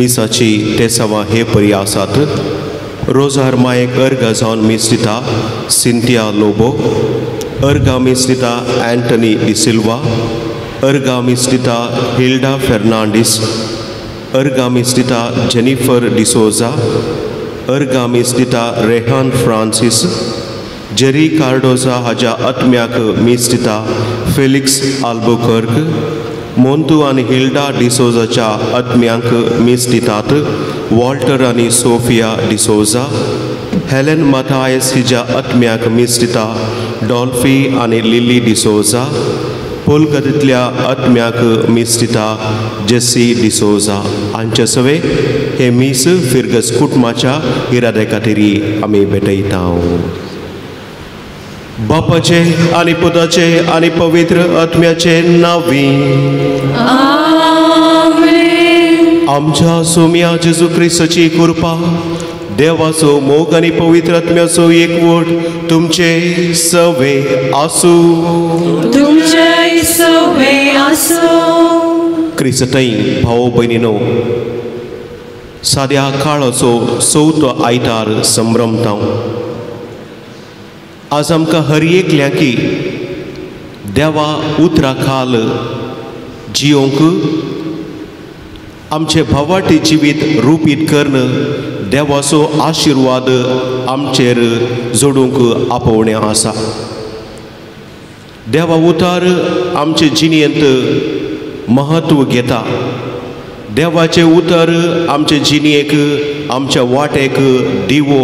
मिसाची तेसावा हे परी आसात रोजा हरमायेक अर्गा जावन मीस दिता सिंथिया लोबो अर्गा मीस दिता एंटनी डिसिल्वा अर्गा मीस दिता हिल्डा फेर्नांडीस अर्गा मीस दिता जेनिफर डिसोजा अर्गा मीस दिता रेहान फ्रांसिस जेरी कार्डोजा हाज्या आत्म्याक मीस दिता फेलिक्स आल्बुकर्क मोंतू आनी हिल्डा डिसोजाच्या आत्म्यांक मीस दितात वॉल्टर आनी सोफिया डिसोजा हेलेन माथायस हिज्या आत्म्याक मीस दिता डॉल्फी आनी लिली डिसोजा पोलगतींतल्या आत्म्याक मीस दिता जेसी डिसोजा हांचे सवे हे मीस फिर्गस कुटुंबाच्या इरादे खातीर आमी भेटयता बापाचे आनी पुताचे आनी पवित्र आत्म्याचे नावी आमच्या सोम्या जेजू क्रिस्ताची कृपा देवाचो मोग आनी पवित्र आत्म्याचो एकवट तुमचे सवे आसू क्रिस्तई भाव भयणीनो साद्या काळाचो चवथो आयतार संभ्रमता आज आमकां हर एकल्यांकी देवा उतरा खाल जियोंक आमचे भवाटी जिवीत रुपीत करण देवाचो आशिर्वाद आमचेर जोडूंक आपोवणें आसा देवा उतार आमचे जिणेंत महत्व घेता देवाचे उतर आमचे जिणेक आमच्या वाटेक दिवो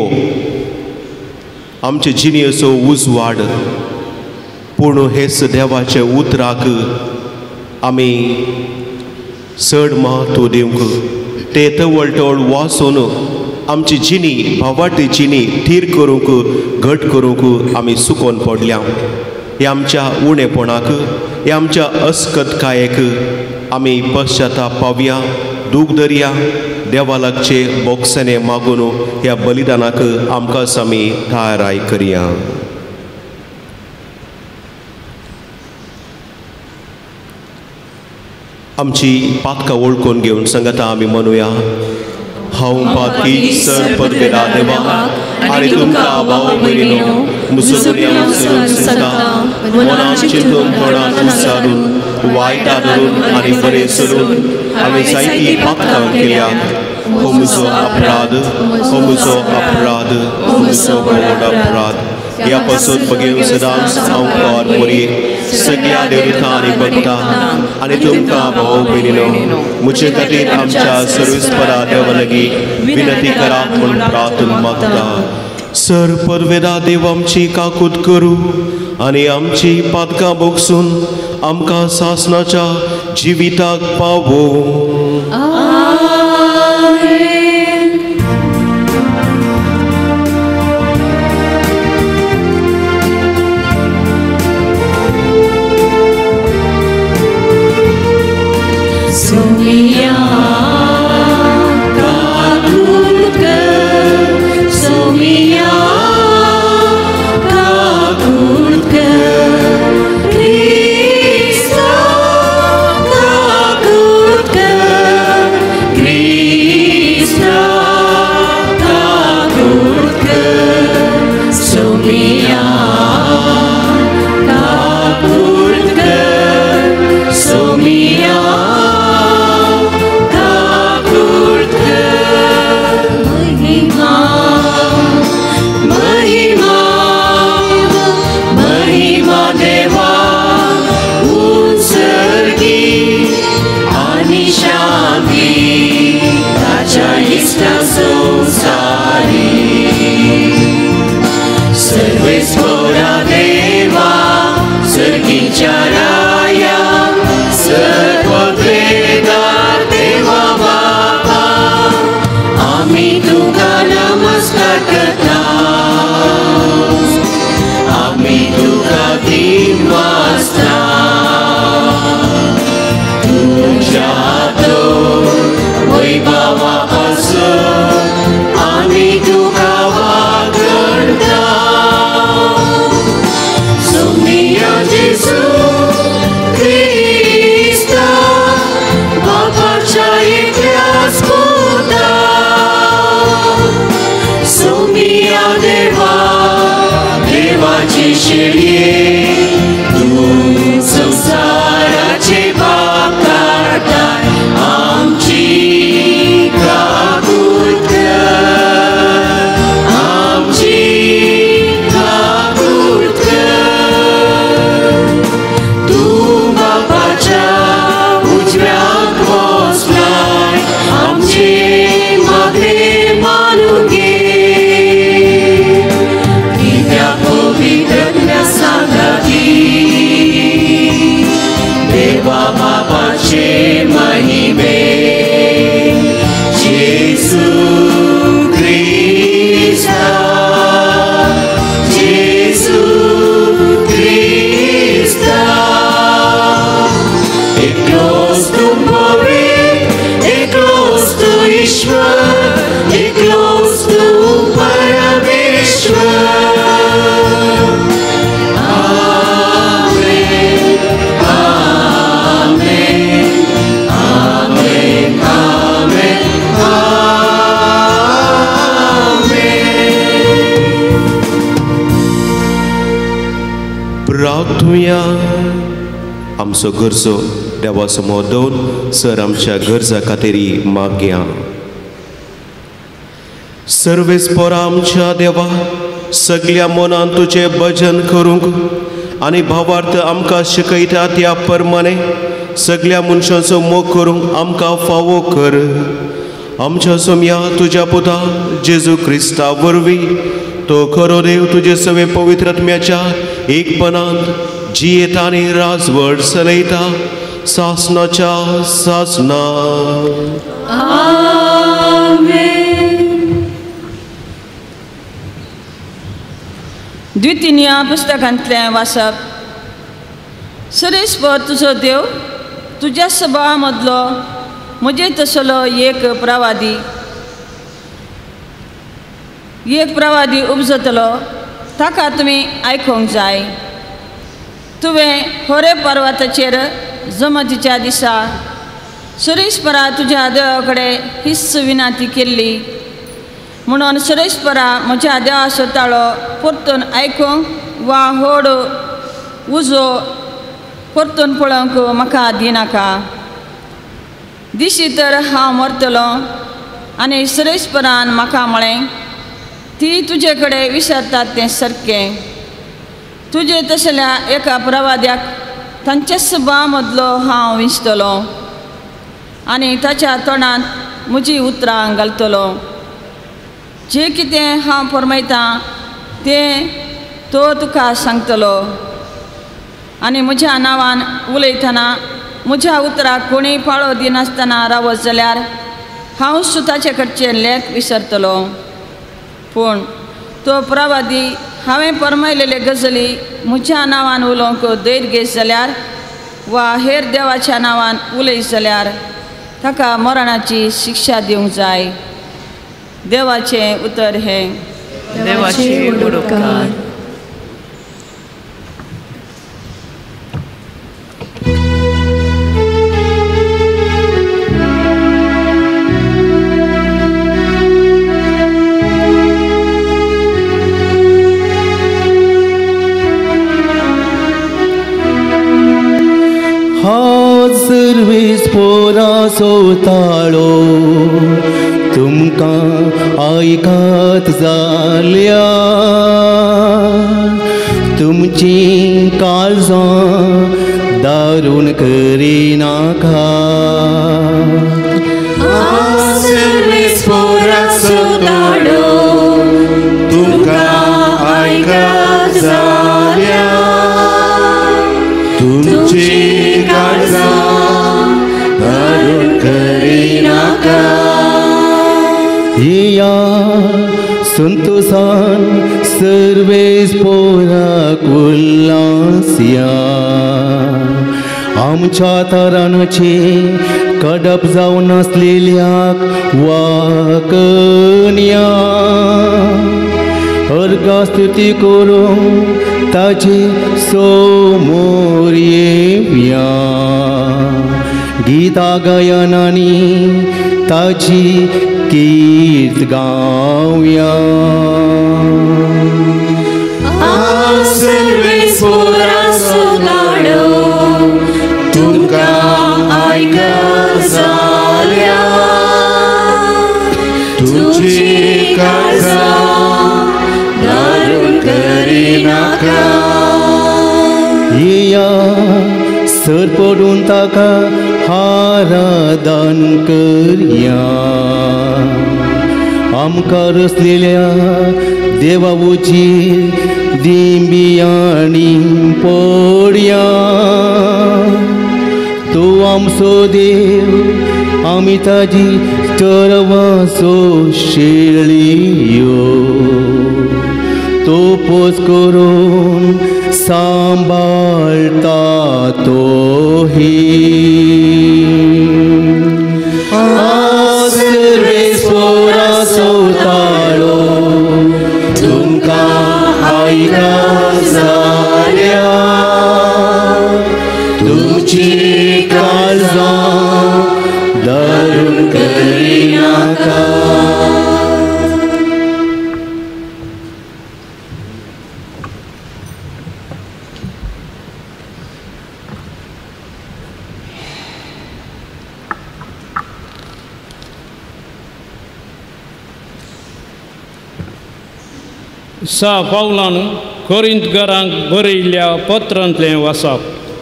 आमचे जिणेचो उजवाड पूण हेच देवाचे उतराक आमी चड महत्व दिवंक ते तवळटवळ वाचून आमची जिणी भवाटी जिणी थीर करूंक घट करूंक आमी सुकोवन पडल्या हे आमच्या उणेपणाक हे आमच्या अस्कतकायेक आमी पश्चाताप पावया दूख धरया देवा लागचे बोगसने मागून ह्या बलिदानाक आमकांच आमी थाराय करया आमची पातकां वळखून घेवन संगता आमी म्हणुया हांव पातकी सर पदवेदा देवा आनी तुमकां भाव भयणीनो मुसलमान संस्था मनान चिंतून तोंडान विचारून वायटा धरून आनी बरें करून आमी जायती पातकां केल्यात हो म्हजो अपराध हो म्हजो अपराध हो म्हजो व्हड अपराध ह्या पासून बगेन सदांच हांव पार बरी सगळ्या देवतां आनी भक्तां आनी तुमकां भाव भयणीनो म्हजे खातीर आमच्या सर्वेस्परा देवा लागीं विनंती करात म्हूण प्रार्थना मागता सर पदवेदा देव आमची काकूत करूं आनी आमची पातकां बोगसून आमकां सासणाच्या जिविताक पावो Cristo, शेळये तूं संसाराचे पाप काढताय आमची काकूत कर आमची काकूत कर तूं बापाच्या उजव्याक बसलाय आमचे मागे मानून घे देवा बापाचे महिमे जेसू ख्रिस्ता जेसू ख्रिस्ता एकलोच तू पवित्र एकलोच तू ईश्वर एकलोच तू परमेश्वर प्रार्थुया आमचो गरजो देवा समोर दवरून सर आमच्या गरजा खातीर मागया सर्वेस्परा आमच्या देवा सगळ्या मनान तुझे भजन करूंक आनी भावार्थ आमकां शिकयता त्या प्रमाणे सगळ्या मनशांचो मोग करूंक आमकां फावो कर आमच्या सोम्या तुज्या पुता जेजू क्रिस्ता वरवीं तो खरो देव तुजे सवे पवित्र आत्म्याच्या एकपणांत जियेता आनी राजवट चलयता सासनाच्या सासना द्वितीय पुस्तकांतलें वाचप सरेस्पर तुजो देव तुज्या सभा मदलो म्हजे तसलो एक प्रवादी उपजतलो ताका तुमी आयकूंक जाय तुवें होरे पर्वताचेर जमतीच्या दिसा सुरेशपरा तुज्या देवा कडेन हिस्स विनाती केल्ली म्हणून सुरेशपरा म्हज्या देवाचो ताळो परतून आयकूंक वा होड उजो परतून पळोवंक म्हाका दिनाका दिशी तर हांव मरतलो आनी सुरेशपरान म्हाका म्हळें ती तुजे कडेन विचारतात तें सारकें तुजे तसल्या एका प्रवाद्याक तांच्या सभा मदलो हांव विंचतलो आनी ताच्या तोंडांत म्हजी उतरां घालतलो जें कितें हांव फरमायतां तें तो तुका सांगतलो आनी म्हज्या नांवान उलयतना म्हज्या उतराक कोणीय पाळो दिनासतना रावत जाल्यार हांव सुताचे कडचे लेख विसरतलो पूण तो प्रवादी हांवें फरमायलेले गजाली म्हज्या नांवान उलोवंक दैर घेयत जाल्यार वा हेर देवाच्या नांवान उलयत जाल्यार ताका मरणाची शिक्षा दिवंक जाय देवाचें उतर हें देवाची उडोवकार सर्वेस्पराचो ताळो तुमकां आयकात जाल्या तुमची काळजां दारून करिनाका सर्वेस्पराचो ताळो तुमकां आयकात जाल्या तुमची काळजां दारून करिनाका या संतोषान सर्वेस्पराक उल्हासया आमच्या तरांचे कडप जावन आसलेल्याक वाकन्या अर्गास्तुती करूंक ताचे समोर येवया गीता गायनांनी ताची कीर्त गावया नाका येया सर पडून ताका आराधन करया आमकां रचलेल्या देवा उची दिंबियांनी पडया तो आमचो देव आमी ताजी चरवासो शेळयो तो पोस करून सांबाळता तो ही सर्वेस्वरा सोताळो तुमकां आयकां जाल्या तुमची काळजां धरून करिनाका सा पावलान कोरिंथकारांक बरयल्ल्या पत्रांतलें वाचप.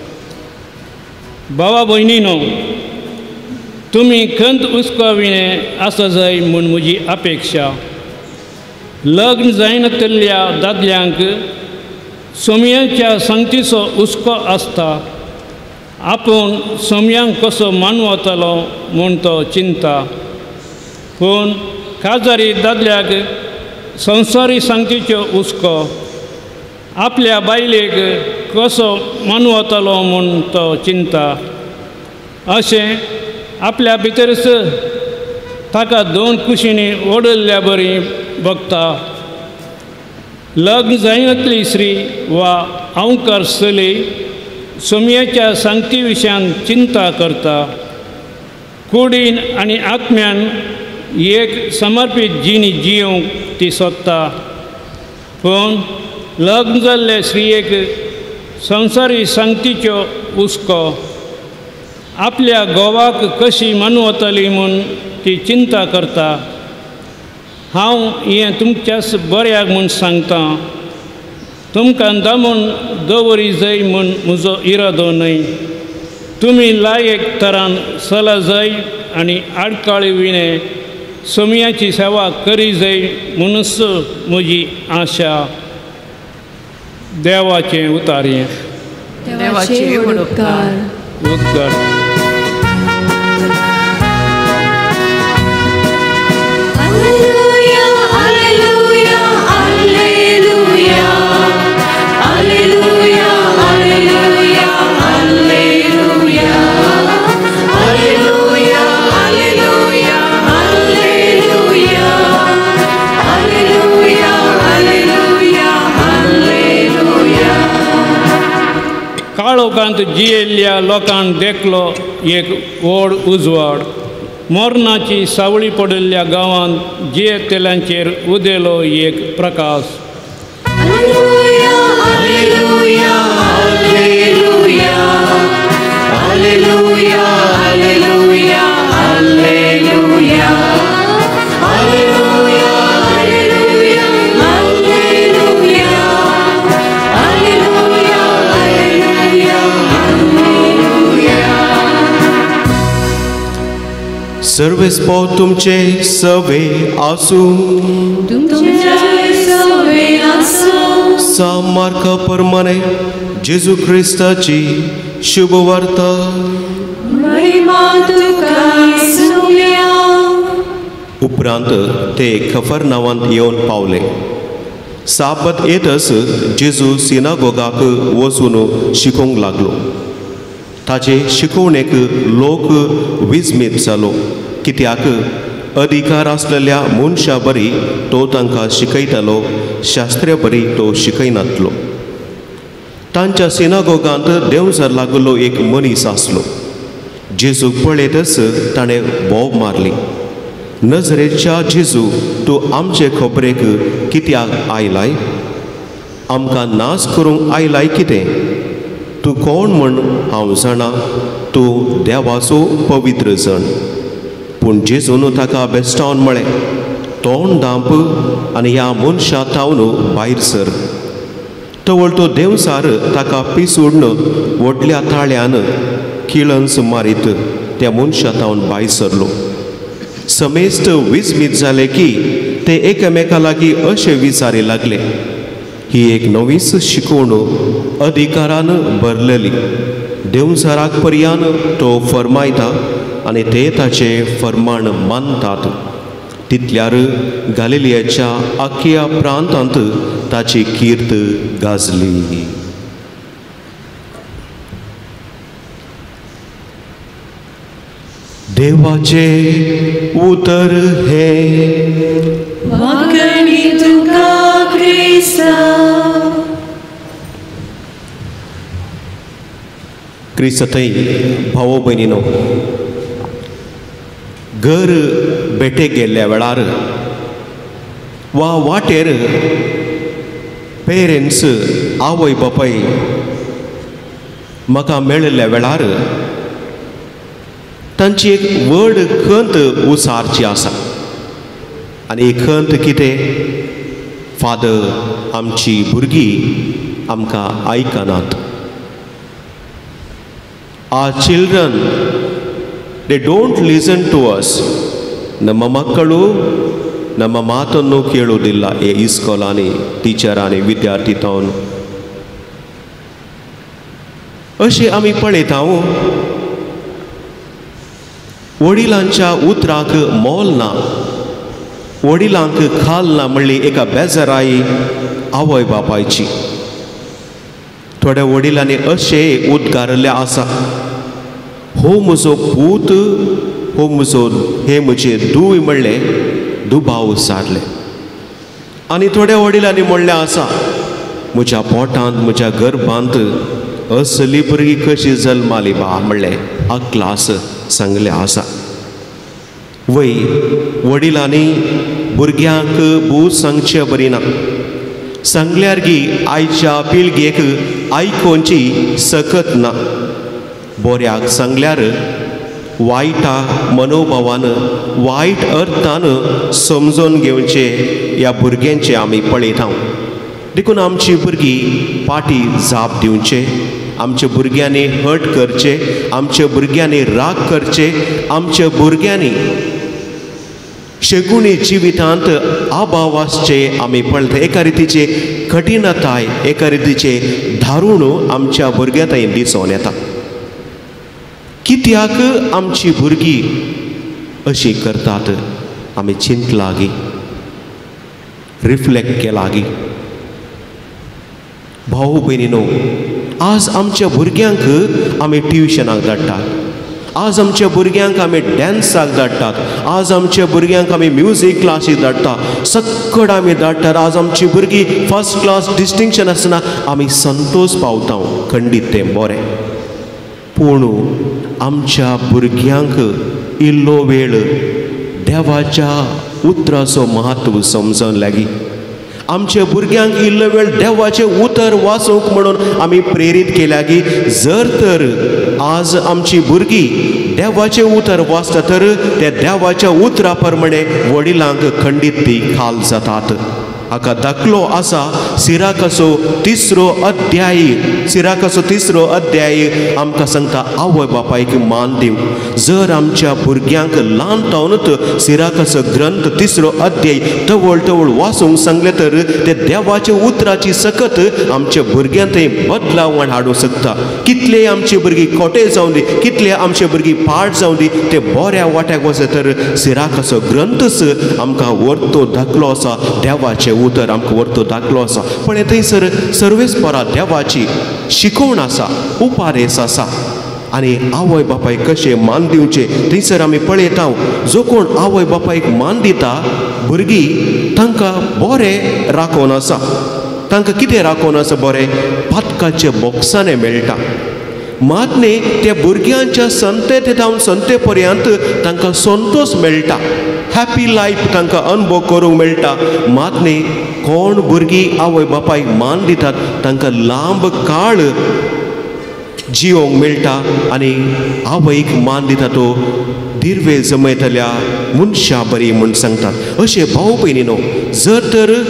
भावा भयणीनो, तुमी खंत हुस्कोविणे आसा जाय म्हूण म्हजी अपेक्षा. लग्न जायनासलेल्या दादल्यांक सोमयाच्या संगतीचो हुस्को आसता. आपूण सोमयांक कसो मानवतालो म्हूण तो चिंता. पूण काजारी दादल्याक संवसारी सांगतीचो हुस्को आपल्या बायलेक कसो मानवतालो म्हूण तो चिंता. अशें आपल्या भितरच ताका दोन कुशींनी ओडल्ल्या बरी भोगता. लग्न जायनासली स्त्री वा अवंकार चली सोमयाच्या सांगती विशयान चिंता करता. कुडीन आनी आत्म्यान एक समर्पीत जिणी जियोंक ती सोदता. पूण लग्न जाल्ले स्त्रियेक संवसारी सांगतीच्यो हुस्को आपल्या घोवाक कशी मानवतली म्हूण ती चिंता करता. हांव हें तुमच्याच बऱ्याक म्हूण सांगता. तुमकां दामून दवरी जाय म्हूण म्हजो इरादो न्हय. तुमी लायक तरान चला जाय आनी आडकाळी विणे सोमयाची सेवा करी जाय म्हणूच म्हजी आशा. देवाचें उतारें. देवाचे उपकार. उद्गार. Alleluia, alleluia, alleluia. Alleluia, alleluia, alleluia. Alleluia, alleluia, alleluia. Alleluia, alleluia, alleluia. काळोखांत जियेल्ल्या लोकांक देखलो एक व्हड उजवाड. मोरणाची सावळी पडिल्ल्या गांवांत जियेतेल्यांचेर उदेलो एक प्रकाश. Alleluia, alleluia, alleluia. Alleluia, alleluia, alleluia. Alleluia, alleluia, alleluia. Alleluia, alleluia, alleluia. सर्वेस्पो तुमचे सवे आसूं. तुमचे सवे आसूं. सामार्क परमाने जेजू ख्रिस्ताची शुभ वार्ता महिमा तुका सुल्या. उपरांत ते कफरनावांत येवन पावले. साबत येतच जेजू सिनागोगाक वचून शिकोवंक लागलो. ताचे शिकवणेक लोक विस्मीत जालो, कित्याक अधिकार आसलेल्या मनशा बरी तो तांकां शिकयतालो, शास्त्र्या बरी तो शिकयनातलो. तांच्या सिनागोगांत देंवसर लागलो एक मनीस आसलो. जेजूक पळयतच ताणें बोब मारली, नजरेच्या जेजू, तूं आमचे खबरेक कित्याक आयलाय? आमकां नाश करूंक आयलाय कितें? तूं कोण म्हण हांव जाणा, तूं देवाचो पवित्र जण. पूण जेजून ताका बेस्तावन म्हळें, तोंड धांप आनी ह्या मनशा तावन भायर सर. तवळ तो देवसार ताका पिसूडन व्हडल्या ताळ्यान किळंस मारीत त्या मनशातावन भायर सरलो. समेस्त विस्मीत जाले की ते एकामेका लागीं अशे विचारी लागले, ही एक नवीच शिकवण अधिकारान भरलेली. देवसाराक पर्यान तो फरमायता आनी ते ताचे फर्माण मानतात. तितल्यार गालिलियाच्या आख्या प्रांतांत ताची कीर्त गाजली. देवाचे उतर हे वाकणी तुका क्रिस्ता. क्रिस्तय भावो भयणीनो, घर बेटे गेल्ल्या वेळार वा वाटेर पेरेंट्स आवय बापाय म्हाका मेळिल्ल्या वेळार तांची एक व्हड खंत उसारची आसा. आनी खंत कितें? फादर, आमची भुरगीं आमकां आयकनात. Our children, they don't listen to us. ನಮ್ಮ ಮಕ್ಕಳು ನಮ್ಮ ಮಾತನ್ನು ಕೇಳುವುದಿಲ್ಲ ಈ ಇಸ್ಕೋಲಾನಿ ಟಿಚರಾನಿ ವಿದ್ಯಾರ್ಥಿ ತಾवन अशें आमी पळयता. वडिलांच्या उतराक मोल ना, वडिलांक खाल ना म्हणली एका बेजाराई आवय बापायची. थोड्या वडिलांनी अशे उद्गारले आसा, हो म्हजो पूत, हो म्हजो हे म्हजे धूय म्हणले दुबाव सारले. आनी थोड्या वडिलांनी म्हणलें आसा, म्हज्या पोटांत म्हज्या गर्भांत असली भुरगीं कशी जल्माली बा म्हणलें आ क्लास सांगले आसा. वय वडिलांनी भुरग्यांक बूज सांगचें बरी ना. सांगल्यार गी आयच्या पिळगेक आयकोवची सकत ना. बऱ्याक सांगल्यार वायटा मनोभावान वायट अर्थान समजून घेवचे ह्या भुरग्यांचे आमी पळयता. देखून आमची भुरगीं पाटी जाप दिवचे, आमच्या भुरग्यांनी हट करचे, आमच्या भुरग्यांनी राग करचे, आमच्या भुरग्यांनी शेगुणी जिवितांत अभाव आसचे आमी पळयता. एका रितीचे कठिणताय, एका रितीचे धारूण आमच्या भुरग्यां थंय दिसून येता. कित्याक आमची भुरगीं अशी करतात आमी चिंतला गी, रिफ्लेक्ट केला गी. भाऊ भयणीनो, आज आमच्या भुरग्यांक आमी ट्युशनाक धाडटात, आज आमच्या भुरग्यांक आमी डॅन्साक धाडटात, आज आमच्या भुरग्यांक आमी म्युजीक क्लासीक धाडटा, सक्कड आमी धाडटात. आज आमची भुरगीं फर्स्ट क्लास डिस्टिंक्शन आसना आमी संतोष पावता, खंडीत तें बरें. पूण आमच्या भुरग्यांक इल्लो वेळ देवाच्या उतराचो महत्व समजून लागी. आमच्या भुरग्यांक इल्लो वेळ देवाचे उतर वाचूंक म्हणून आमी प्रेरीत केल्या की जर तर आज आमची भुरगीं देवाचे उतर वाचता तर त्या देवाच्या उतरा प्रमाणे वडिलांक खंडीत ती खाल जातात. हाका दाखलो आसा सिराकाचो 3रो अध्याय. सिराकाचो 3रो अध्याय आमकां सांगता आवय बापायक मान दिवं. जर आमच्या भुरग्यांक ल्हान तावनूच सिराकाचो ग्रंथ 3रो अध्याय तवळ तवळ वाचूंक सांगले तर ते देवाच्या उतराची सकत आमच्या भुरग्यांक थंय बदलावण हाडूंक शकता. कितले आमची भुरगीं खोटे जावं दी, कितले आमचे भुरगीं पाड जावं दी, ते बऱ्या वाट्याक वचत तर सिराकाचो ग्रंथच आमकां व्हरतो दाखलो आसा. देवाचे उतर आमकां व्हरतो दाखलो आसा. पण थंयसर सर्वेस्परा देवाची शिकवण आसा, उपारेस आसा. आनी आवय बापायक कशें मान दिवचे थंयसर आमी पळयता. जो कोण आवय बापायक मान दिता भुरगीं तांकां बरें राखोन आसा. तांकां कितें राखोन आसा बरें? पातकाच्या बॉक्सांनी मेळटा. मात न्ही त्या भुरग्यांच्या संते ते जावन संते पर्यंत तांकां संतोष मेळटा, हॅपी लायफ तांकां अनुभव करूंक मेळटा. मात न्ही कोण भुरगीं आवय बापायक मान दितात तांकां लांब काळ जियोंक मेळटा. आनी आवयक मान दिता तो दिर्वे जमयतल्या मनशा बरी म्हूण सांगतात. अशें भाऊ भयणीनो, जर तर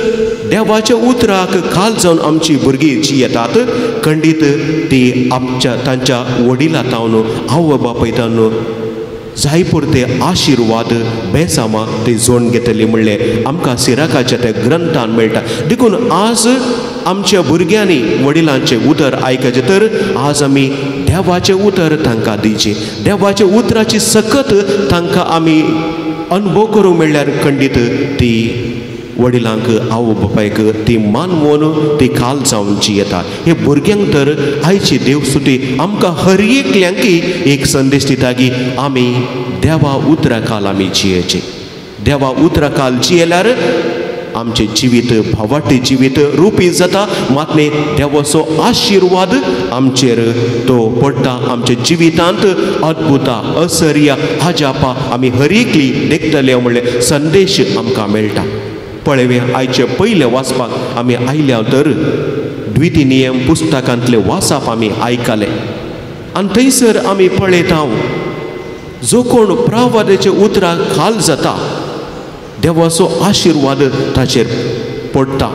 देवाच्या उतराक खाल जावन आमची भुरगीं जी येतात खंडीत ती आमच्या तांच्या वडिलां तावन आवय बापायतान जाय पुरते आशिर्वाद बेसामा ते जोड घेतली म्हणले आमकां सिराकाच्या त्या ग्रंथान मेळटा. देखून आज आमच्या भुरग्यांनी वडिलांचे उतर आयकचे तर आज आमी देवाचे उतर तांकां दिवचे. देवाच्या उतराची सकत तांकां आमी अनुभव करूंक मेळ्ळ्यार खंडीत ती वडिलांक आवय बापायक ती मानवून ती खाल जावन जी येता. हे भुरग्यांक तर आयची देवसुटी आमकां हर एकल्यांकी एक संदेश दिता की आमी देवा उतरा काल आमी जियेचे. देवा उतरा काल जियेल्यार आमचे जिवीत भावाटी जिवीत रुपी जाता. मातने देवाचो आशिर्वाद आमचेर तो पडटा. आमच्या जिवितांत अद्भुता असर्या हाजापा आमी हर एकली देखतले म्हणले संदेश आमकां मेळटा. पळयवे आयचे पयले वाचपाक आमी आयल्या तर द्वितीनियम पुस्तकांतले वाचप आमी आयकले आनी थंयसर आमी पळयता जो कोण प्रावादेचे उतराक खाल जाता देवाचो आशिर्वाद ताचेर पडटा.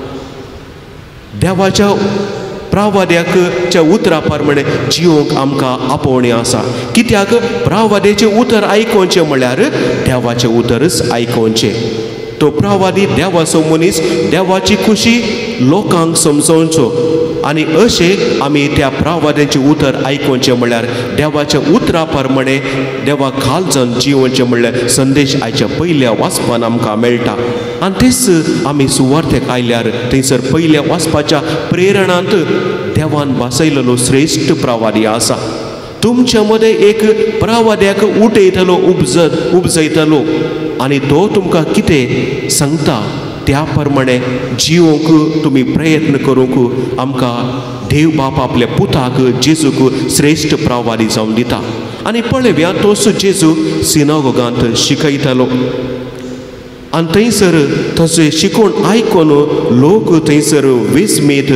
देवाच्या प्रावाद्याच्या उतरा प्रमाणे जिवंक आमकां आपोवणें आसा. कित्याक प्रावादेचे उतर आयकोवचें म्हळ्यार देवाचें उतरच आयकोवचें. तो प्रावादी देवाचो मनीस देवाची खुशी लोकांक समजोवचो आनी अशें आमी त्या प्रावाद्याचें उतर आयकोवचें म्हळ्यार देवाच्या उतरा प्रमाणे देवाक खाल जावन जिवचें म्हणल्यार संदेश आयच्या पयल्या वाचपान आमकां मेळटा. आनी तेच आमी सुवार्थेक आयल्यार थंयसर पयल्या वाचपाच्या प्रेरणांत देवान बसयलेलो श्रेश्ठ प्रावादी आसा. तुमच्या मदें एक प्रावाद्याक उठयतलो उपजयतलो आनी तो तुमकां कितें सांगता त्या प्रमाणे जिवंक तुमी प्रयत्न करूंक आमकां देव बाप आपल्या पुताक जेजूक श्रेश्ठ प्रावादी जावन दिता. आनी पळयव्या तोच जेजू सिनागोगांत शिकयतालो आनी थंयसर तशें शिकोवन आयकून लोक थंयसर विस्मीत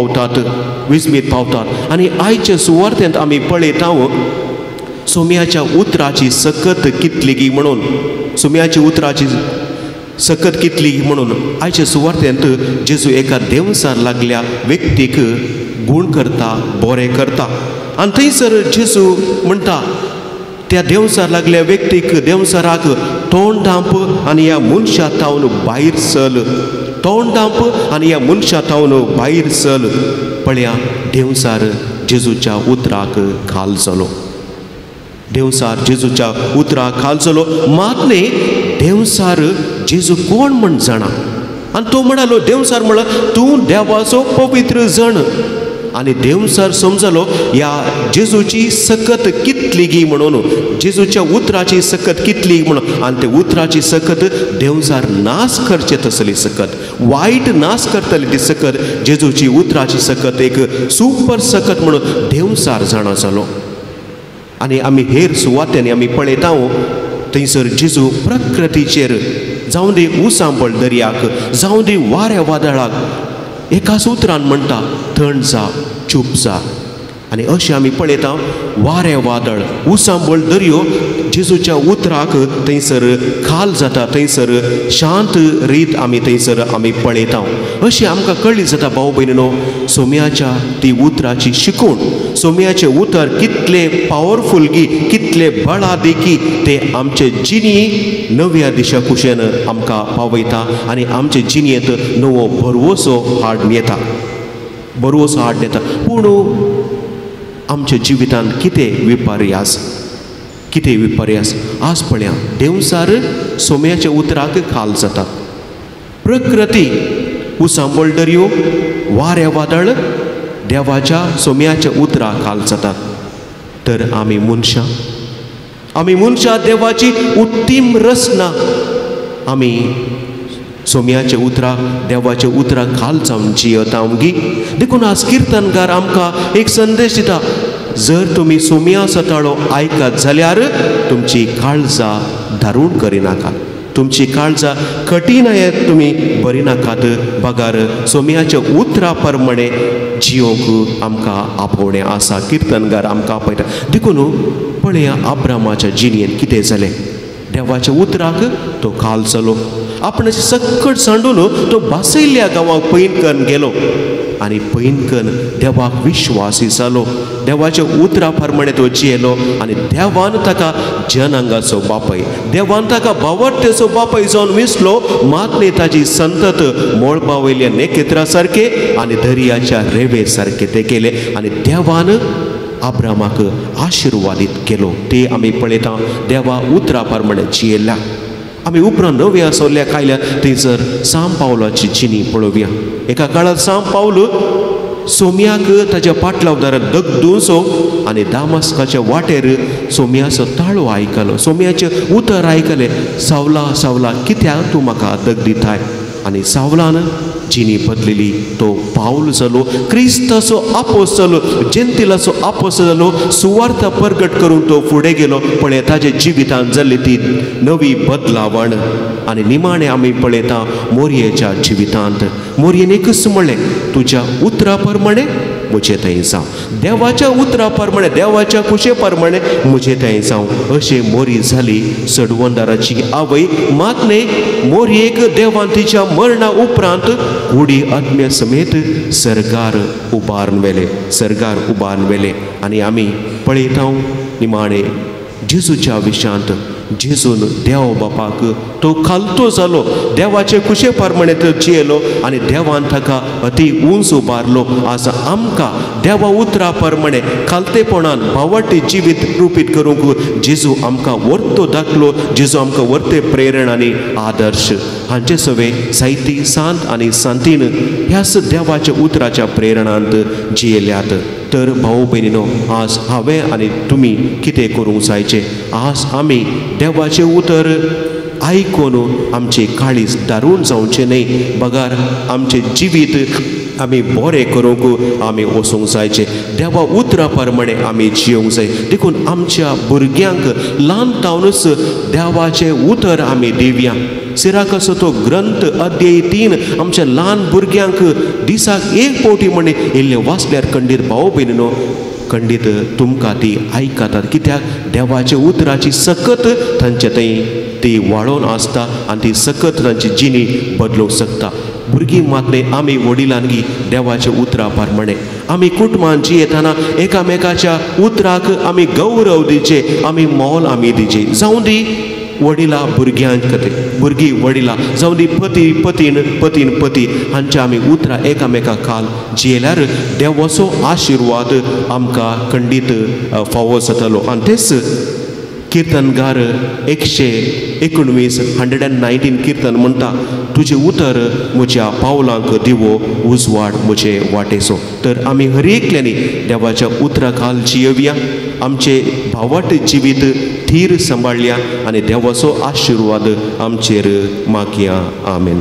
पावतात आनी आयच्या सुवार्थेंत आमी पळयता सोम्याच्या उतराची सकत कितली गी म्हणून सोम्याची उतराची सकत कितली म्हणून आयच्या सुवार्थेंत जेजू एका देवसार लागल्या व्यक्तीक गुण करता बरें करता आनी थंयसर जेजू म्हणटा त्या देवसार लागल्या व्यक्तीक देवसाराक तोंड धांप आनी ह्या मनशा तावन भायर चल तोंड धांप आनी ह्या मनशा तावन भायर चल. पळया देवसार जेजूच्या उतराक खाल जालो. देवसार जेजूच्या उतराक खाल जालो. मातने देवसार जेजू कोण म्हण जाणा आनी तो म्हणालो देवसार म्हणला तूं देवाचो पवित्र जण आनी देवसार समजलो ह्या जेजूची सकत कितली गी म्हणून जेजूच्या उतराची सकत कितली म्हणून आनी ते उतराची सकत देवसार नाश करचे तसली सकत वायट नाश करतली ती सकत जेजूची उतराची सकत एक सुपर सकत म्हणून देवसार जाणा जालो. आनी आमी हेर सुवातेनी आमी पळयता थंयसर जेजू प्रकृतीचेर जावं दी उसांबळ दर्याक जावं दी वाऱ्या वादळाक एकाच उतरान म्हणटा थंड जा चूप जा आनी अशें आमी पळयता वारें वादळ उसांबळ दर्यो जेजूच्या उतराक थंयसर खाल जाता थंयसर शांत रीत आमी थंयसर आमी पळयता. अशें आमकां कळ्ळी जाता भाव भयणीनो सोम्याच्या ती उतराची शिकवण सोम्याचें उतर कितले पावरफूल गी कितले बळादी की ते आमचे जिणी नव्या दिशा कुशेन आमकां पावयता आनी आमचे जिणयेंत नवो भरवोसो हाड येता भरवोसो हाड येता. पूण आमच्या जिवितांत कितें विपर्यास आज पळया देवसार सोम्याच्या उतराक खाल जाता प्रकृती उसांबळ दर्यो वारें वादळ देवाच्या सोम्याच्या उतराक खाल जातात. तर आमी मनशां देवाची उत्तीम रचना आमी सोम्याच्या उतराक देवाच्या उतराक खाल जावन जियेता गी. देखून आज किर्तनकार आमकां एक संदेश दिता जर तुमी सोम्या सताळो आयकात जाल्यार तुमची काळजां धारूण करिनाका तुमची काळजां कठीणायेत तुमी बरी नाकात बगार सोम्याच्या उतरा प्रमाणे जियोंक आमकां आपोवणें आसा. किर्तनकार आमकां आपयता. देखून पळया अब्रामाच्या जिणयेंत कितें जालें देवाच्या उतराक तो खाल जालो आपणाची सकट सांडून तो बासयल्ल्या गांवाक पैन करून गेलो आनी पैन करून देवाक विश्वासी जालो. देवाच्या उतरा प्रमाणे तो जियेलो आनी देवान ताका जनांगाचो बापाय, देवान ताका भावट्टेचो बापाय जावन विसलो. मातले ताची संतत मोळपावयल्या नेकेत्रा सारखे आनी दर्याच्या रेवे सारखे ते केले आनी देवान अब्रामाक आशिर्वादीत केलो. ते आमी पळयता देवा उतरा प्रमाणे जियेल्या. आमी उपरांत नव्या सोल्ल्या कायल्या थंयसर साम पावलाची जिणी पळोवया. एका काळात साम पावल सोम्याक ताच्या पाटलावदारात दगदूसो आनी दामस्काच्या वाटेर सोम्याचो ताळो आयकलो. सोम्याचे उतर आयकले, सावला सावला कित्याक तूं म्हाका दग दिताय. आनी सावलान जिणी बदलिली. तो पावल जालो, क्रिस्ताचो आपोस्तल, जेंतिलाचो आपोस्तल जालो. सुवार्थ प्रगट करून तो फुडें गेलो. पळय ताच्या जिवितांत जाल्ली ती नवी बदलावण. आनी निमाणें आमी पळयता मोरयेच्या जिवितांत. मोरयेन एकच म्हणलें, तुज्या उतरा प्रमाणे म्हजें थंय जावं. देवाच्या उतरा प्रमाणे, देवाच्या कुशे प्रमाणे म्हजें थंय जावं. अशें मोरी जाली सडवंदाराची आवय. मात न्ही मोरयेक देवान तिच्या मरणा उपरांत कुडी आत्म्या समेत सर्गार उबारून वेले, सर्गार उबारून वेले. आनी आमी पळयता निमाणे जेजूच्या विशांत जेजून देव बापाक तो खालतो जालो. देवाचे कुशे प्रमाणे तो जियेलो आनी देवान ताका अति उंच उबारलो. आज आमकां देवा उतरा प्रमाणे खालतेपणान भावट्टी जिवीत रुपीत करूंक जेजू आमकां वर्तो दाखलो. जेजू आमकां वर्ते प्रेरण आनी आदर्श. हांचे सवे साहिती सांत आनी सांतीन ह्याच देवाच्या उतराच्या प्रेरणांत जियेल्यात. तर भाऊ भयणीनो, आज हांवें आनी तुमी कितें करूंक जायचें? आज आमी देवाचे उतर आयकून आमचे काळीज दारून जावचें न्ही, बगार आमचे जिवीत आमी बरें करूंक आमी वचूंक जायचें. देवा उतरा प्रमाणे आमी जियोंक जाय. देखून आमच्या भुरग्यांक ल्हानतावनच देवाचे उतर आमी दिवया. सिराकाचो तो ग्रंथ अध्याय 3 आमच्या ल्हान भुरग्यांक दिसाक एक पावटी म्हणे इल्ले वाचल्यार खंडीत भाव भयणीनो, खंडीत तुमकां ती आयकतात. कित्याक देवाच्या उतराची सकत तांचे थंय ती वाडोवन आसता आनी ती सकत तांची जिणी बदलूंक शकता. भुरगीं मातले आमी वडिलांगी देवाच्या उतरा प्रमाणे आमी कुटुंबान जियेतना एकामेकाच्या उतराक आमी गौरव दिवचे, आमी मोल आमी दिवचे. जावं दी वडिलां भुरग्यांक खातीर, भुरगीं वडिलां, जावं दी पतीन पती हांच्या आमी उतरां एकामेकाक खाल जियेल्यार देवाचो आशिर्वाद आमकां खंडीत फावो जातलो. आनी तेच कीर्तनगार 119 119 कीर्तन म्हणटा, तुजें उतर म्हज्या पावलांक दिवो, उजवाड म्हजे वाटेचो. तर आमी हर एकल्यांनी देवाच्या उतरा खाल जियेवया, आमचे भावट जिवीत थीर सांबाळया आनी देवाचो आशिर्वाद आमचेर मागया. आमेन.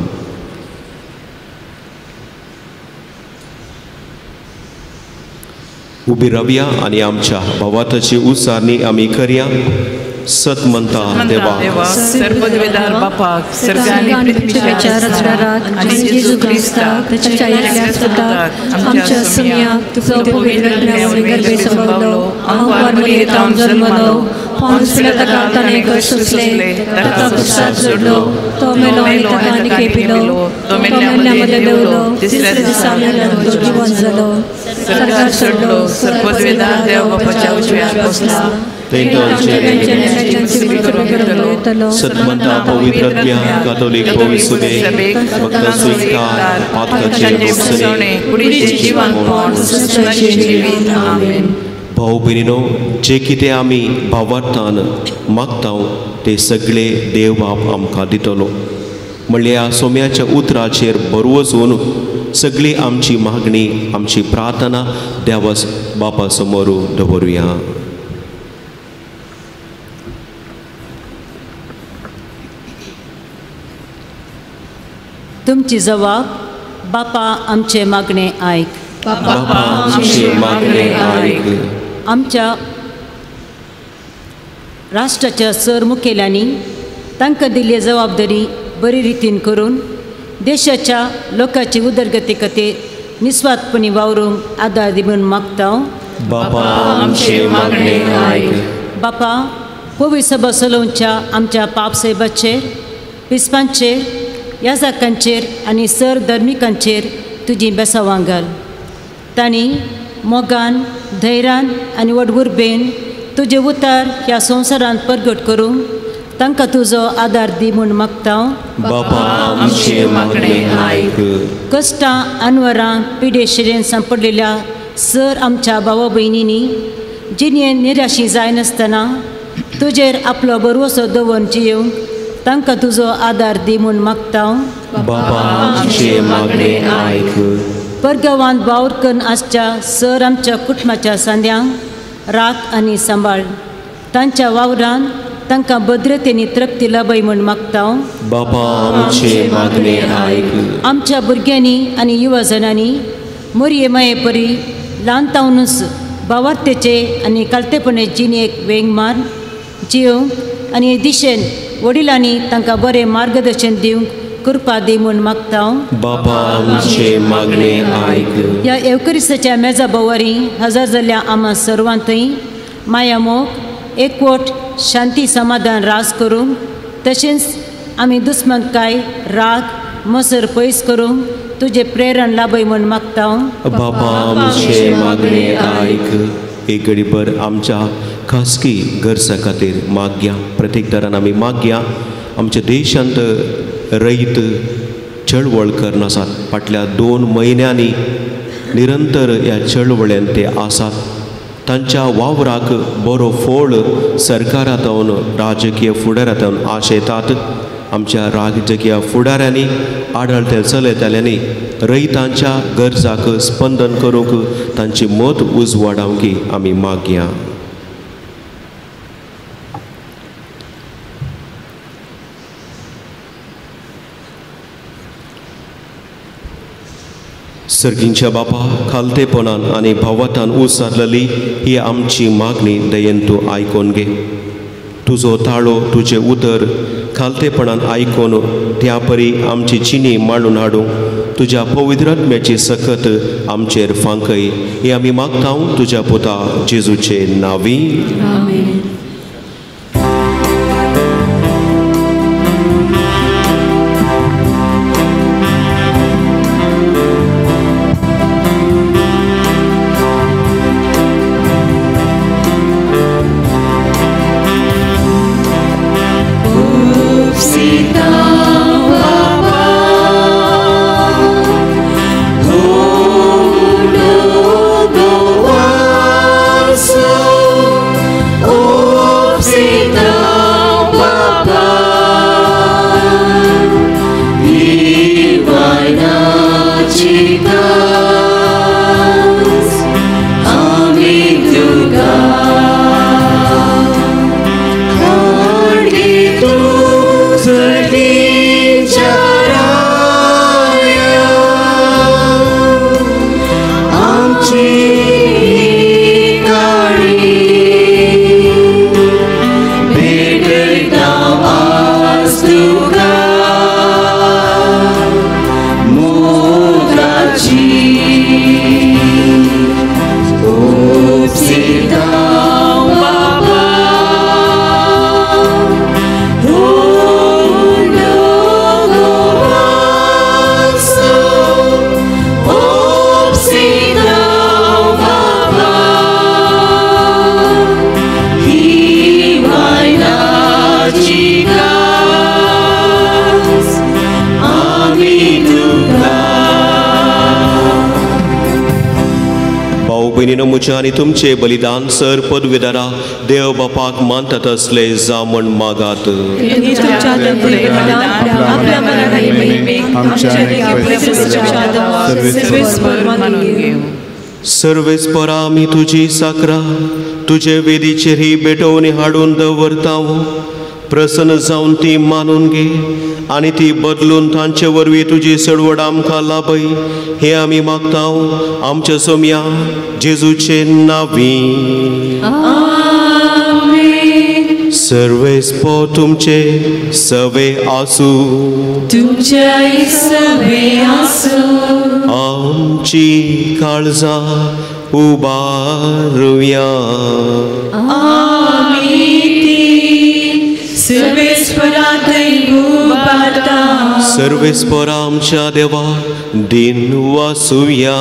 उबी रावया आनी आमच्या भावाताची उसारणी आमी करया. सत म्हणटा देवा, सर्ववेदार बापाक, सर्गांनी पृथ्वीच्या रचणाराक आनी जेजू क्रिस्ताक ताच्या एकल्या सुताक आमच्या सम्याक तुजो पवित्र आत्म्यान गर्भे संभवलो, अंगवार मरियेंतान जल्मलो, पोंस पिलाताक ताणें घर सोंसले, ताका कुसार जोडलो, तो मेलो आनी ताका आनी पिलो, तो मेल्ल्या देवलो, तिसऱ्या दिसा मेल्यान तो जिवंत जालो, सर्गार चडलो, सर्ववेदार देव बापाच्या उजव्यार बसला. सतमंता पवित्र कातोलिक पवित्र भक्त स्वीकार भाऊ भयणीनो, जे कितें आमी भावार्थान मागता ते सगळे देव बाप आमकां दितलो. म्हणल्यार सोम्याच्या उतराचेर बरोवचून सगळी आमची मागणी, आमची प्रार्थना देवा बापा समोर दवरुया. तुमची जबाब, बापा आमचे मागणे आयक. बापा आमचे मागणे आयक. आमच्या राष्ट्राच्या सर मुखेल्यांनी तांकां दिल्ली जबाबदारी बरे रितीन करून देशाच्या लोकांची उदरगती खातीर निस्वार्थपणी वावरूंक आदार दिवन मागता. बापा आमचे मागणे आयक. बापा, पवित्र सभा चलोवच्या आमच्या पाप साहेबाचेर, पिस्पांचेर याजकांचेर आनी सर धर्मिकांचेर तुजी बेसांवां घाल. तांणी मोगान धैर्यान आनी वडगुरबेन तुजे उतार ह्या संवसारांत परगट करूंक तांकां तुजो आदार दी म्हूण मागतां. बापा आमचे मागणे आयक. कश्टां आनवरां पिडेशिरेन सांपडलेल्या सर आमच्या भावा भयणींनी जिणे निराशी जायनासतना तुजेर आपलो भरवोसो दवरून जियेवंक तांकां तुजो आदार दी म्हूण मागतां. बापा आमचे मागणे आयक. परगांवांत वावर करून आसच्या सर आमच्या कुटुंबाच्या सांद्यांक राख आनी सांबाळ. तांच्या वावरान तांकां भद्रतेनी तृप्ती लाभय म्हूण मागतां. बापा आमचे मागणे आयक. आमच्या भुरग्यांनी आनी युवजनांनी मोरये माये परी ल्हानतावनूच भावार्थेचे आनी कालतेपणे जिणेक वेंग मार जियोंक आनी दिशेन वडिलांनी तांकां बरें मार्गदर्शन दिवंक कृपा दी म्हूण मागतां. बापा आमचे मागणे आयक. ह्या एवकरिस्ताच्या मेजा बोवारी हजर जाल्ल्या आम्हा सर्वांतय माया मोग एकवट शांती समाधान रास करूंक तशेंच आमी दुस्मानकाय राग मोसर पयस करूंक तुजे प्रेरण लाभय म्हूण मागतां. बापा आमचे मागणे आयक. एक घडीभर आमच्या खासगी गरजा खातीर मागया. प्रत्येक तरान आमी मागया. आमच्या देशांत रयत चळवळ करन आसात. फाटल्या 2 म्हयन्यांनी निरंतर ह्या चळवळ्यान ते आसात. तांच्या वावराक बरो फोळ सरकारांतवन राजकीय फुडारांतवन आशेतात. आमच्या राजकीय फुडाऱ्यांनी आडळते चलयताल्यांनी रयतांच्या गरजाक स्पंदन करूंक तांची मत उजवाडावंकी आमी मागया. सर्गींच्या बापा, खालतेपणान आनी भावातान उसारलेली ही आमची मागणी दयेन तूं आयकोन घे. तुजो ताळो तुजे उदर खालतेपणान आयकोन त्या परी आमची चिनी मांडून हाडूंक तुज्या पवित्रात्म्याची सकत आमचेर फांकय ही आमी मागतां तुज्या पुता जेजूचे नांवी. आमेन. म्हज्या आनी तुमचे बलिदान सर पदवेदारा देव बापाक मानतात असले जामण मागात. सर्वेस्परा आमी तुजी साकरा तुजे वेदीचेर ही भेटोवणी हाडून दवरता. प्रसन्न जावन ती मानून घे आनी ती बदलून तांचे वरवीं तुजी चळवळ आमकां लाभय हे आमी मागतां आमच्या सोम्या जेजूचे नांवी. सर्वेस्पो तुमचे सवे आसू आमची काळजां उबारुया. सर्वेस्परा आमच्या देवा दिन वासुया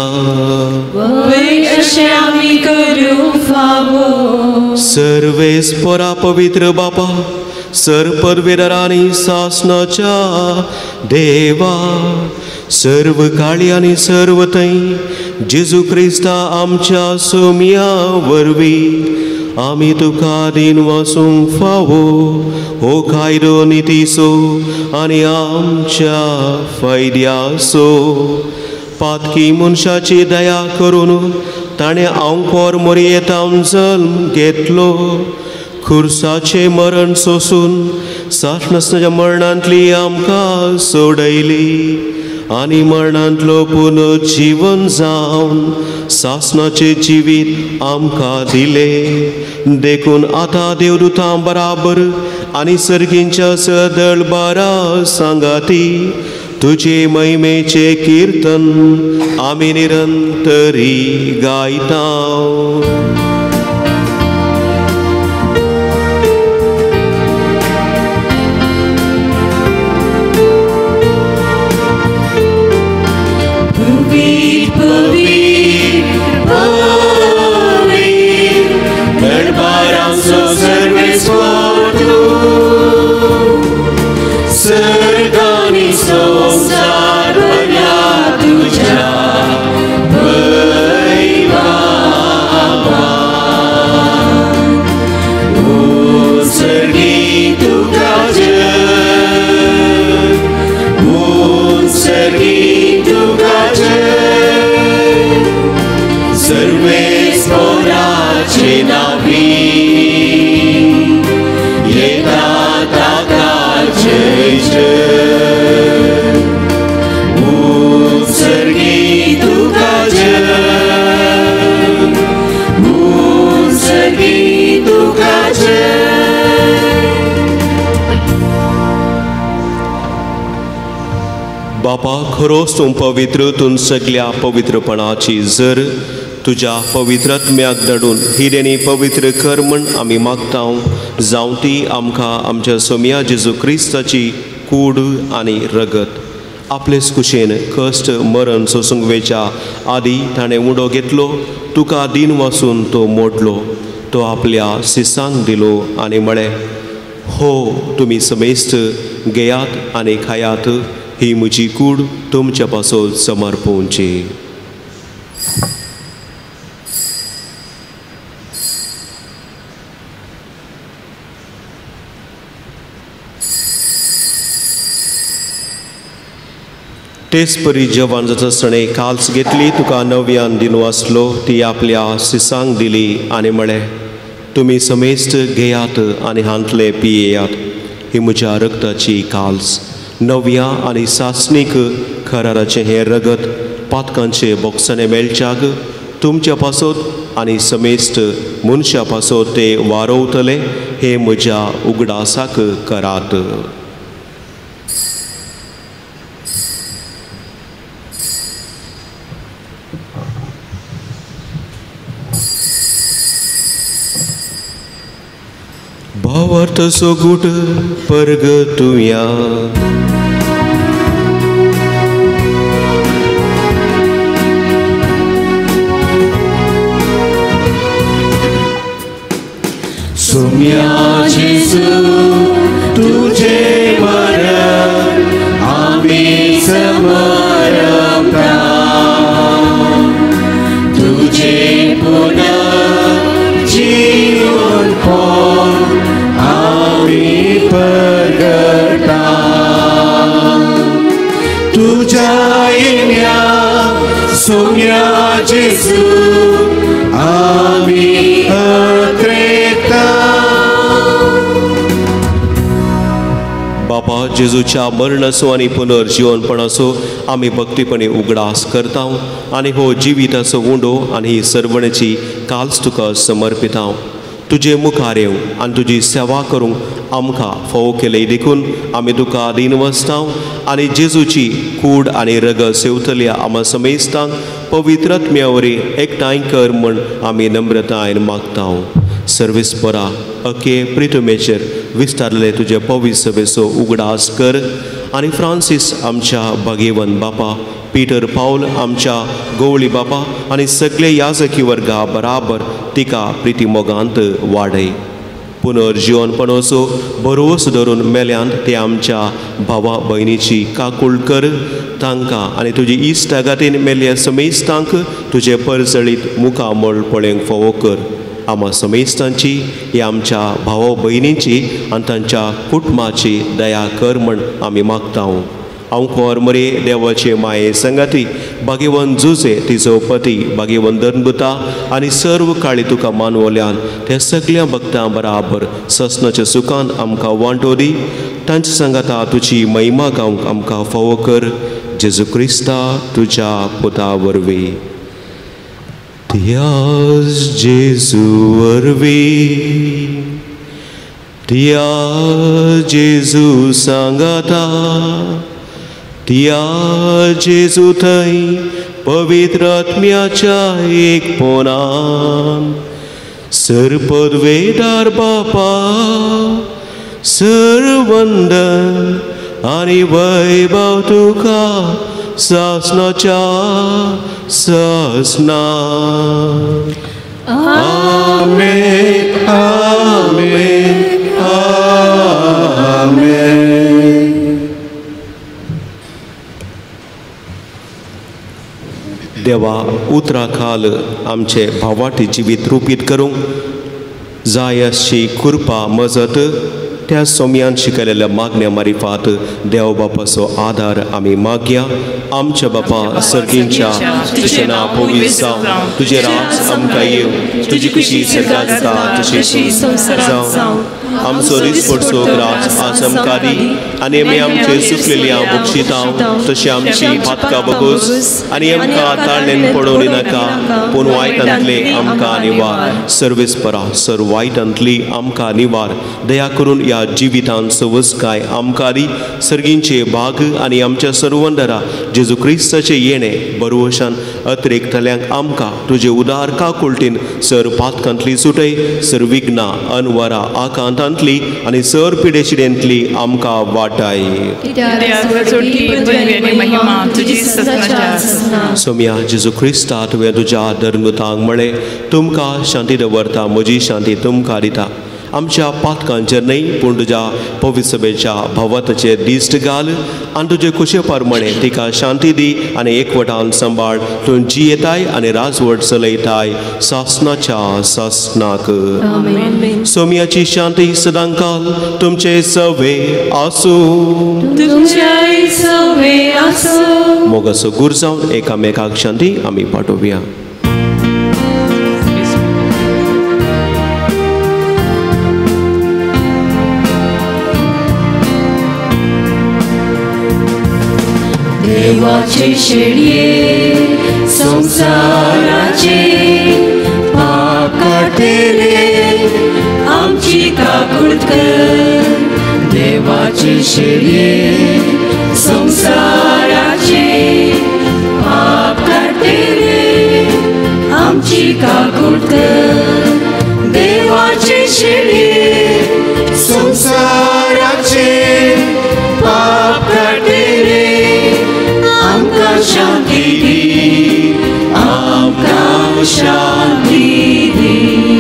अशें आमी करूं फावो सर्वेस्परा पवित्र बापा सर्पदवेदर आनी सासनाच्या देवा सर्व काळी आनी सर्व थंय जेजू क्रिस्ता आमच्या सोम्या वरवीं आमी तुका दिन वासूंक फावो हो कायदो नितीसो आनी आमच्या फायद्यासो पातकी मनशाची दया करून ताणें आंकोर मोरयेतावन जल्म घेतलो खुर्साचे मरण सोसून सासनाच्या मरणांतली आमकां सोडयली आनी मरणांतलो पुनर्जीवन जावन सासनाचे जिवीत आमकां दिले देखून आतां देवदूतां बराबर आनी सर्गींच्या सदळबारा सांगाती तुजे महिमेचे कीर्तन आमी निरंतरी गायता बापा खरोच तूं पवित्र तूं सगळ्या पवित्रपणाची जर तुज्या पवित्रत्म्याक धाडून हिरेनी पवित्र कर म्हण आमी मागता जावं ती आमकां आमच्या सोम्या जेजू क्रिस्ताची कूड आनी रगत आपलेच कुशेन कश्ट मरण सोसूंक वेच्या आदी ताणें उडो घेतलो तुका दिन वासून तो मोडलो तो आपल्या सिसांक दिलो आनी म्हळें हो तुमी समेस्त घेयात आनी खायात ही म्हजी कूड तुमच्या पासत समर्पोवची तेच परी जेवण जाता आसतणे काल्स घेतली तुका नव्यान दिन वाचलो ती आपल्या सिसांक दिली आनी म्हळें तुमी समेस्त घेयात आनी हांतले पियेयात ही म्हज्या रगताची काल्स नव्या आनी सासणीक खराराचें हें रगत पातकांचे बोक्साने मेळच्याक तुमच्या पासत आनी समेस्त मनशा पासत ते वारोवतले हे म्हज्या उगडासाक करात भावार्थ सोगूट परगतुया सोम्या जेजू तुझे मरण आमी समरता तुझे पुनर्जीवन आमी परगटा तुझ्या येण्या सोम्या जेजू आमी बापा जेजूच्या मरणाचो आनी पुनर्जीवनपणाचो आमी भक्तीपणे उगडास करता आनी हो जिविताचो उंडो आनी ही सरवणेची काल्स तुका समर्पिता तुजे मुखार येवं आनी तुजी सेवा करूंक आमकां फोव केले देखून आमी तुका दिन वचता आनी जेजूची कूड आनी रगत सेवतल्या आमा समेस्तांक पवित्रत्म्या वरी एकठांय कर म्हण आमी नम्रतायेन मागता सर्वेस्परा अके प्रितुमेचेर विस्तारले तुजे पवित्र सभेचो उगडास कर आनी फ्रांसीस आमच्या भागेवन बापा, पीटर पाऊल आमच्या गवळी बापा आनी सगळे याजकी वर्गा बराबर तिका प्रिती मोगांत वाडय. पुनर्जीवनपणाचो बरोस धरून मेल्यांत ते आमच्या भावा भयणीची काकूळ कर. तांकां आनी तुजी इश्टागातीन मेल्ल्या समेस्तांक तुजे परसळीत मुखामळ पळोवंक फावो कर. आम्हा समेस्तांची ही आमच्या भावा भयणींची आनी तांच्या कुटुंबाची दया कर म्हण आमी मागतां. अंकोर मरे देवाचे माये संगाती भाग्यवन जुजे तिचो पती भाग्यवन दनबुता आनी सर्व काळी तुका मानवल्यान त्या सगळ्या भक्तां बराबर ससनाच्या सुखान आमकां वांटो दी. तांच्या संगाता तुजी महिमा गावंक आमकां फावो कर. जेजू क्रिस्ता तुज्या पुता वरवीं. त्याच जेजू वरवीं त्या जेजू सांगाता त्या जेजू थंय पवित्र आत्म्याच्या एकपणान सरपदवेदार बापा सरवंदन आनी वैभव तुका सासनाच्या सासना. आमेन आमेन आमेन. देवा उतरा खाल आमचे भावाटी जिवीत रुपीत करूंक जाय अशी कृपा मजत त्या सोम्यान शिकयलेल्या मागण्या मारिफात देव बापाचो आदार आमी मागया. आमच्या बापा सर्गींच्या तुजें नांव पवित्र जावं, तुजें राज आमकां येवं, तुजी कुशी सदांच जाता तशी जावं. आमचो दिसपडचो ग्रास आज आमकां दी आनी आमी आमचे चुकलेल्या बक्षितांव तशी आमची पातकां बगोस आनी आमकां ताळणेन पडोवनी नाका पूण वायटांतले आमकां निवार. सर्वेस्परा सर वायटांतली आमकां निवार. दया करून ह्या जिवितांत सवस्काय आमकां दी. सर्गींचे भाग आनी आमच्या सर्वंदरा जेजू क्रिस्ताचे येणें बरोवशान अतिरेकतल्यांक आमकां तुजे उदार काकुळटीन सर पातकांतली सुटय. सर विघ्नां अनवरां आकांतांतली आनी सर पिडेशिडेंतली आमकां वाटाय. सोम्या जेजू क्रिस्ता तुवें तुज्या धर्मतांक म्हळें तुमकां शांती दवरता, म्हजी शांती तुमकां दिता. आमच्या पातकांचेर न्हय पूण तुज्या पवित्र सभेच्या भवताचेर दिश्ट घाल आनी तुजे कुशे प्रमाणे तिका शांती दी आनी एकवटान सांबाळ. तूं जियेताय आनी राजवट चलयताय सासनाच्या सासनाक. सोम्याची शांती सदांकाल तुमचे सवे आसूं. मोगाचो गूर जावन एकामेकाक शांती आमी पाठोवया. देवाचे शेळये संसाराचे पाप काटेले आमची काकूळ कर. देवाचे शेळये संसाराचे पाप काटेले आमची काकूळ कर. देवाचे शेळये संसाराचे पाप काटेले आमकां शांती दी, आमकां शांती दी.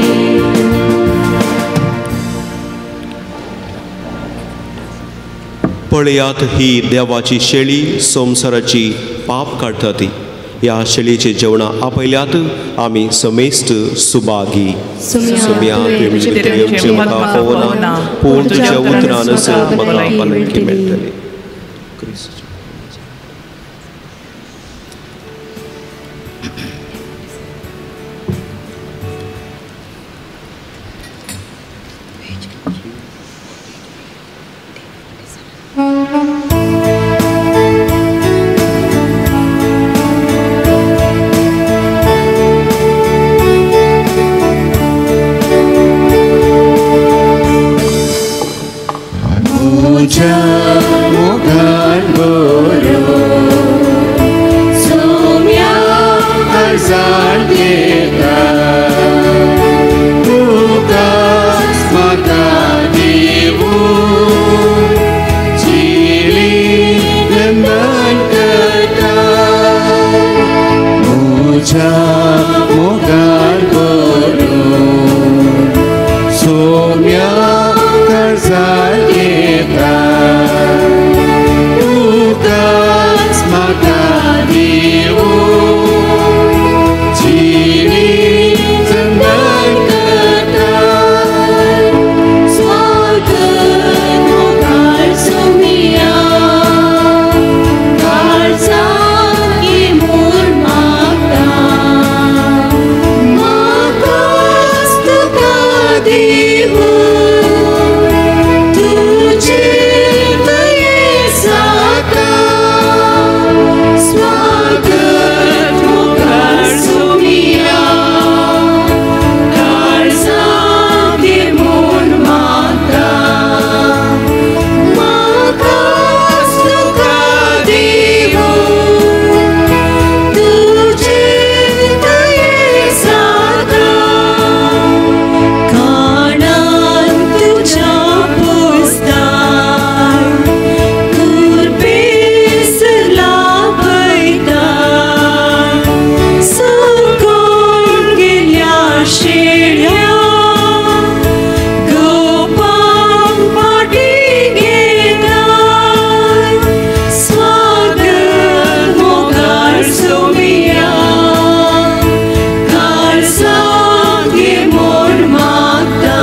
पळयात ही देवाची शेळी संसाराची पाप काडटा ती. ह्या शेळयेची जेवणां आपयल्यात आमी समेस्त सुभागी. सोम्या तुवें म्हाका पळोवना पूण तुज्या उतरानच म्हाका पालकी मेळटली. Chili तुझ्या मोगार करून सोम्या कर्जार घेता तुकाच म्हाका देवो जिणेंत जतन करता स्वागत मोगार सोम्या काळजांगे मोर मागता म्हाकाच तुका देवो तुजे दये साका स्वागत मोगार सोम्या काळजांगे मोर मागता म्हाकाच तुका देवो तुजे दये साका काणान तुझ्या पुस्तार कुर्बेस लाभयता सुकून गेल्या शेळ्या गोपांक पाटी घेता स्वागत मोगार सोम्या काळजांगे मोर मागता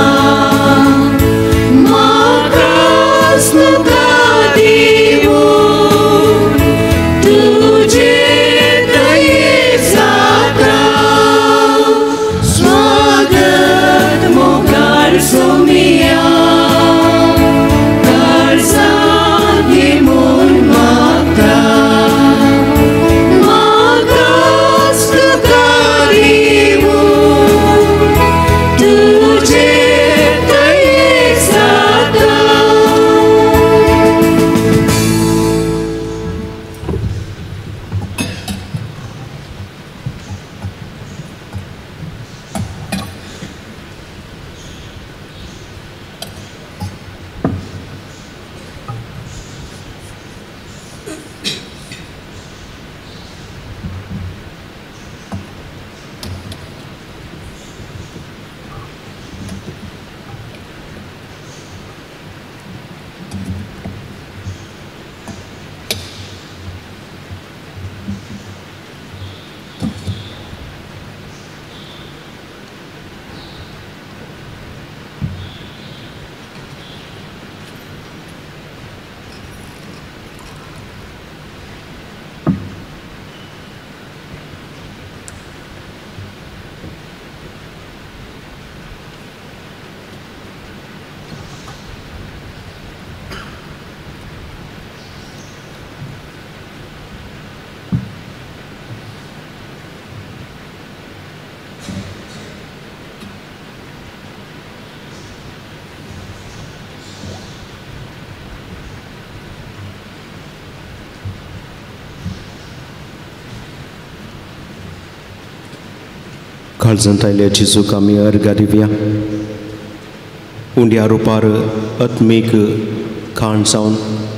म्हाकाच तुका देवो तुजे दये साका स्वागत मोगार सोम्या काळजांगे मोर मागता म्हाकाच तुका देवो तुजे दये साका काळजांतल्या जेजूक आमी अर्घ दिवया उंड्या रुपार आत्मीक खाण जावन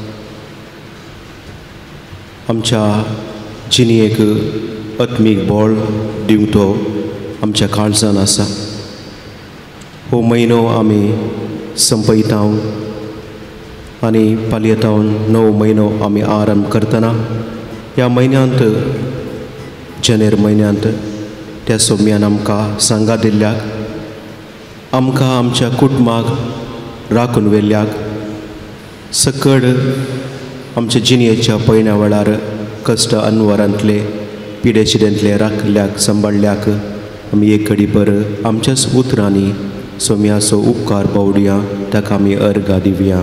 आमच्या जिणेक आत्मीक बळ दिवंक तो आमच्या काळजान आसा हो म्हयनो आमी संपयता आनी पालयतावन नवो म्हयनो आमी आरंभ करतना ह्या म्हयन्यांत जानेर म्हयन्यांत त्या सोम्यान आमकां सांगा दिल्ल्याक आमकां आमच्या कुटुंबाक राखून व्हेल्ल्याक सकड आमच्या जिणेच्या पयल्या वेळार कश्ट अनवरांतले पिडेशिडेंतले राखल्याक सांबाळल्याक आमी एक घडी पर आमच्याच उतरांनी सोम्याचो उपकार पावडुया ताका आमी अर्घ दिवया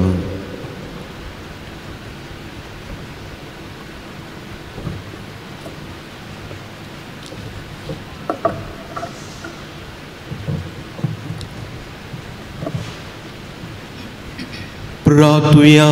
प्रार्थुया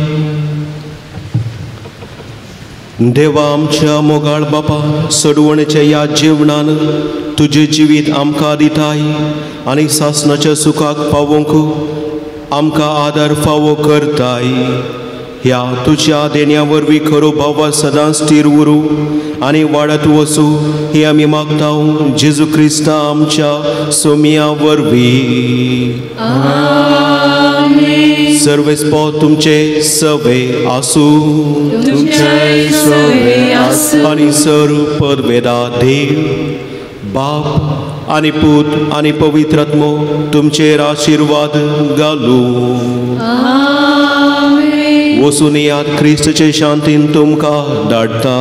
देवा आमच्या मोगाळ बापा सडवणेच्या ह्या जीवनान तुझे जिवीत आमकां दिताय आनी सासणाच्या सुखाक पावोवंक आमकां आदार फावो करताय ह्या तुझ्या देण्या वरवीं खरो भाव सदांच स्थिर उरूं आनी वाडत वचूं ही आमी मागतां जेजू क्रिस्ता आमच्या सोमिया वरवीं. सर्वेस्पो तुमचे सवे आसूं आनी सर्व पदवेदा देव बाप आनी पूत आनी पवित्र आत्मो तुमचेर आशिर्वाद घालूं. वचून याद क्रिस्ताचे शांतीन तुमकां धाडटा.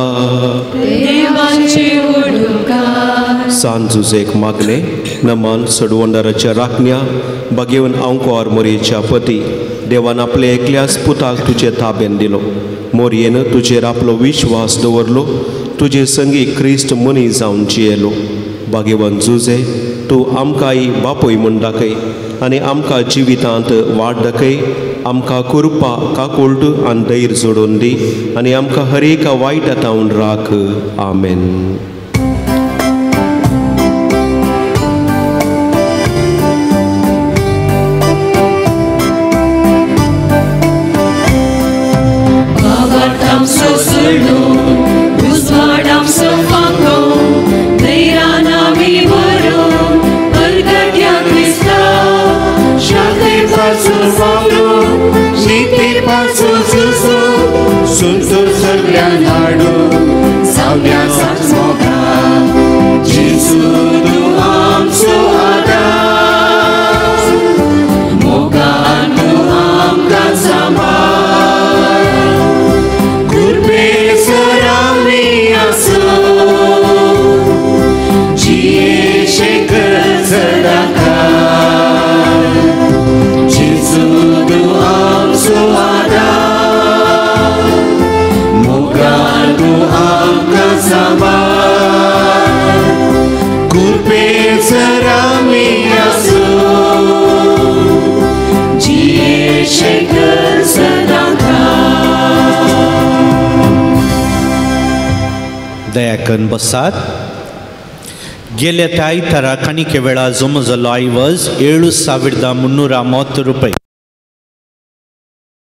सांजुजेक मागणे नमन सडवंडाराच्या राखण्या बागेवन आंकोर मोरयेच्या पती देवान आपले एकल्याच पुताक तुजे ताब्यान दिलो. मोरयेन तुजेर आपलो विश्वास दवरलो. तुजे संगी क्रिस्त मनी जावन जियेलो. बागेवन जुजे तूं आमकांय बापोय म्हूण दाखय आनी आमकां जिवितांत वाट दाखय. आमकां कुरपा काकुळट आनी धैर्य जोडून दी आनी आमकां हर एका वायटांतावन राख. आमेन. Suntur sărblean hardu, salvean sați moga, Jesu tu am so ada, moga tu am kan sambar, kurpe sarami aso, jie sheker sedaka, Jesu tu am so ada. दयाकन बसात. गेल्या त्या आयतारा काणिके वेळा जमो जालो आयवज 7,330 ರೂಪಾಯಿ.